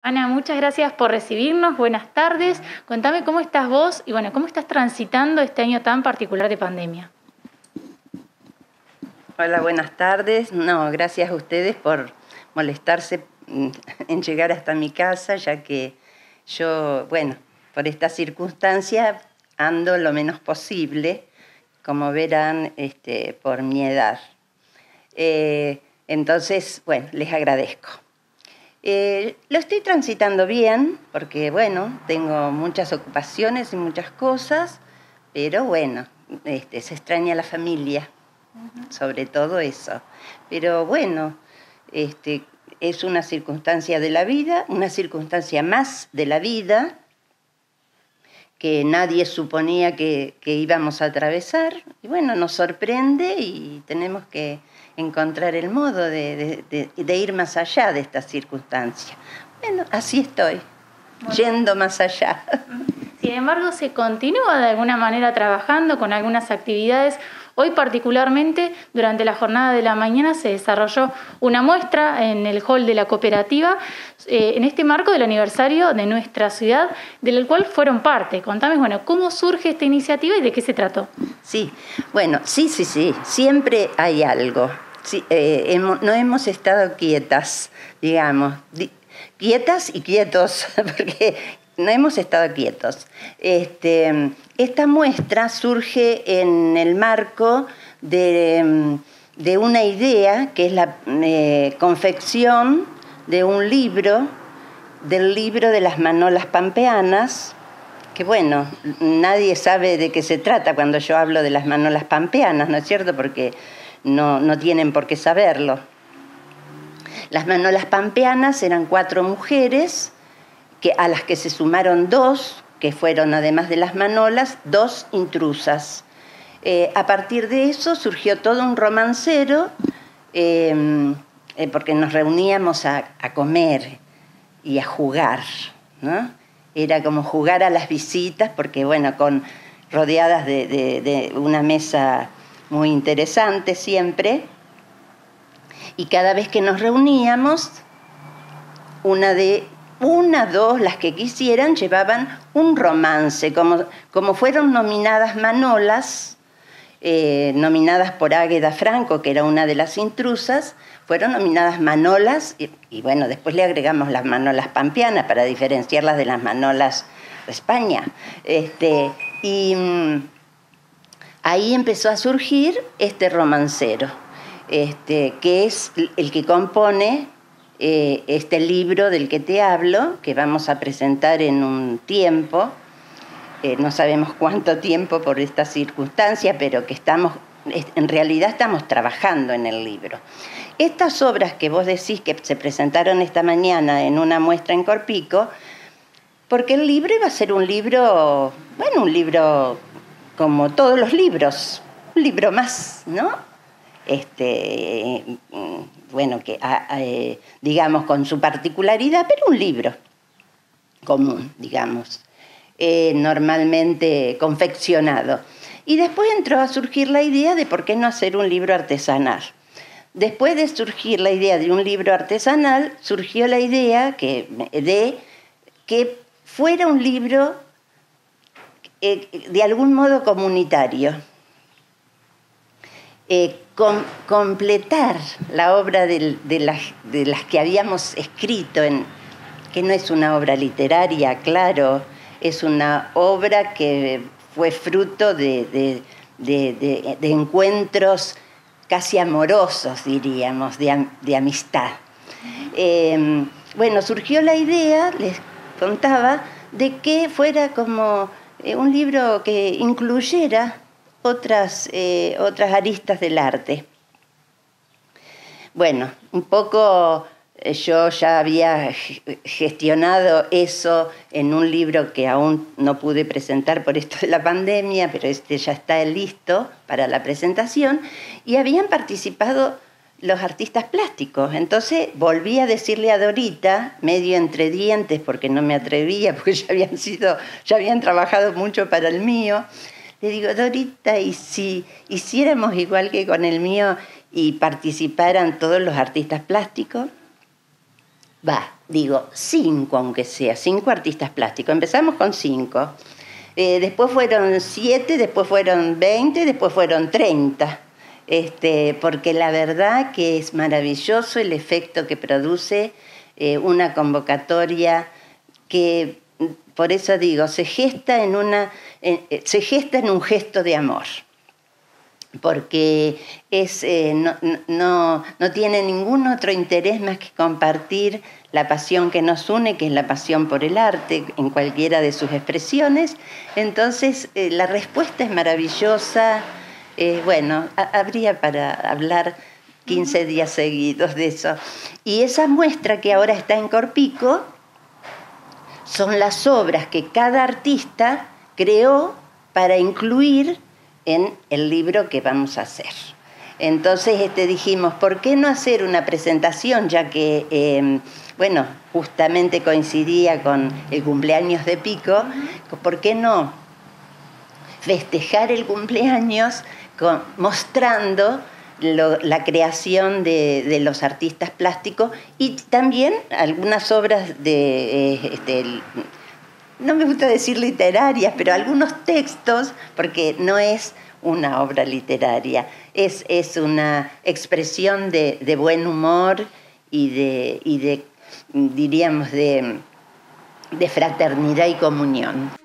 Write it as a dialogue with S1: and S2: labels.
S1: Ana, muchas gracias por recibirnos. Buenas tardes. Contame cómo estás vos y cómo estás transitando este año tan particular de pandemia.
S2: Hola, buenas tardes. No, gracias a ustedes por molestarse en llegar hasta mi casa, ya que yo, por esta circunstancia ando lo menos posible, como verán, por mi edad. Entonces, les agradezco. Lo estoy transitando bien, porque, tengo muchas ocupaciones y muchas cosas, pero se extraña la familia, sobre todo eso. Pero es una circunstancia de la vida, una circunstancia más de la vida, que nadie suponía que íbamos a atravesar, y nos sorprende y tenemos que encontrar el modo de ir más allá de esta circunstancia. Así estoy, yendo más allá.
S1: Sin embargo, se continúa de alguna manera trabajando con algunas actividades. Hoy particularmente, durante la jornada de la mañana, se desarrolló una muestra en el hall de la cooperativa, en este marco del aniversario de nuestra ciudad, del cual fueron parte. Contame, cómo surge esta iniciativa y de qué se trató.
S2: Sí, sí, siempre hay algo. Sí, no hemos estado quietas, digamos, quietas y quietos, porque no hemos estado quietos. Esta muestra surge en el marco de una idea que es la confección de un libro, del libro de las Manolas Pampeanas, que nadie sabe de qué se trata cuando yo hablo de las Manolas Pampeanas, ¿no es cierto? Porque no tienen por qué saberlo. Las Manolas Pampeanas eran 4 mujeres, a las que se sumaron 2, que fueron, además de las Manolas, 2 intrusas. A partir de eso surgió todo un romancero, porque nos reuníamos a comer y a jugar, ¿no? Era como jugar a las visitas, porque rodeadas de una mesa muy interesante siempre, y cada vez que nos reuníamos, dos, las que quisieran, llevaban un romance. Como fueron nominadas Manolas, nominadas por Águeda Franco, que era una de las intrusas, fueron nominadas Manolas, y después le agregamos las Manolas Pampeanas para diferenciarlas de las Manolas de España. Ahí empezó a surgir este romancero, que es el que compone este libro del que te hablo, que vamos a presentar en un tiempo, no sabemos cuánto tiempo por esta circunstancia, pero que en realidad estamos trabajando en el libro. Estas obras que vos decís que se presentaron esta mañana en una muestra en Corpico, porque el libro iba a ser un libro como todos los libros, un libro más, ¿no? Digamos, con su particularidad, pero un libro común, digamos, normalmente confeccionado. Y después entró a surgir la idea de por qué no hacer un libro artesanal. Después de surgir la idea de un libro artesanal, surgió la idea de que fuera un libro de algún modo comunitario. Completar la obra de las que habíamos escrito, que no es una obra literaria, claro, es una obra que fue fruto de encuentros casi amorosos, diríamos, de amistad. Surgió la idea, les contaba, de que fuera como un libro que incluyera otras aristas del arte. Un poco yo ya había gestionado eso en un libro que aún no pude presentar por esto de la pandemia, pero ya está listo para la presentación, y habían participado los artistas plásticos. Entonces volví a decirle a Dorita, medio entre dientes, porque no me atrevía, porque ya habían trabajado mucho para el mío. Le digo, Dorita, ¿y si hiciéramos igual que con el mío y participaran todos los artistas plásticos? digo 5 aunque sea, 5 artistas plásticos. Empezamos con 5. Después fueron 7, después fueron 20, después fueron 30. Porque la verdad que es maravilloso el efecto que produce una convocatoria que, por eso digo, se gesta en un gesto de amor, porque no tiene ningún otro interés más que compartir la pasión que nos une, que es la pasión por el arte, en cualquiera de sus expresiones. Entonces, la respuesta es maravillosa. Bueno, habría para hablar 15 días seguidos de eso. Y esa muestra que ahora está en Corpico son las obras que cada artista creó para incluir en el libro que vamos a hacer. Entonces dijimos, ¿por qué no hacer una presentación? Ya que, justamente coincidía con el cumpleaños de Pico, ¿por qué no festejar el cumpleaños mostrando la creación de los artistas plásticos y también algunas obras no me gusta decir literarias, pero algunos textos, porque no es una obra literaria, es una expresión de buen humor y diríamos, de fraternidad y comunión.